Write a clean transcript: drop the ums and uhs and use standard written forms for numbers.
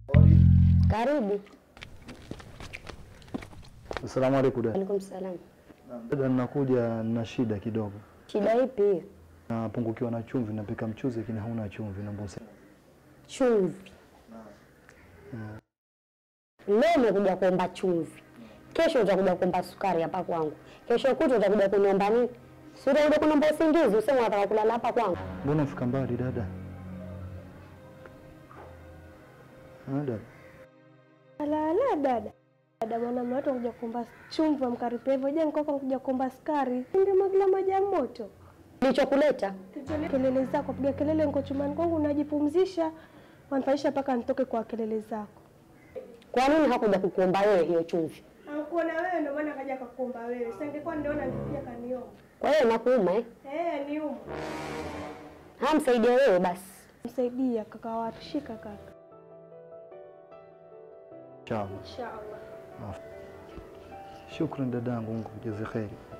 Karibu. Assalamu alaykum dada. Alaikum salam. Dada, ninakuja na shida kidogo. Shida ipi? Napungukiwa na chumvi, napika mchuzi lakini hauna chumvi, naomba usaidia. Chumvi. Leo umekuja kuomba chumvi. Kesho utakuja kuomba sukari hapa kwangu. Kesho kutwa utakuja kuniomba nini? Si utakuja kuniomba usingizi, useme unataka kulala hapa kwangu. Mbona ufika mbali dada? Dada. La dada. Dada bwana mtu anakuja kuomba chumvi amkaripe hivyo. Je, niko kuja kuomba sukari? Ndio magila maji ya moto. Nilichokuleta? Kelele zako, piga kelele niko chumani kwangu unajipumzisha. Wanifanyisha paka nitoke kwa kelele zako. Kwa nini hakuja kukuomba wewe hiyo chumvi? Hakuona wewe ndio maana akaja kukuomba wewe. Sasa ingekuwa ndiona ningepia kaniomba. Kwa hiyo nakuuma niuma. Msaidia wewe basi. Msaidia kaka watu, shika kaka. Inshallah. Inshallah. Shukran dadangu, Mungu kujaze kheri.